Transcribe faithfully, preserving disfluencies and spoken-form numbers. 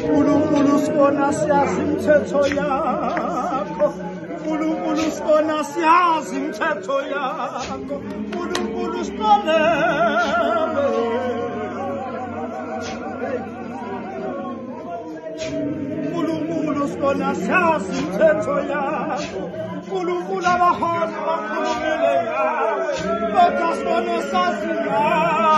uNkulunkulu sibona siyazi imithetho yakho uNkulunkulu sibona siyazi imithetho yakho uNkulunkulu sibona uNkulunkulu sibona siyazi imithetho yakho uNkulunkulu abahambi bakhulumile yawe kodwa sibona sazi yakho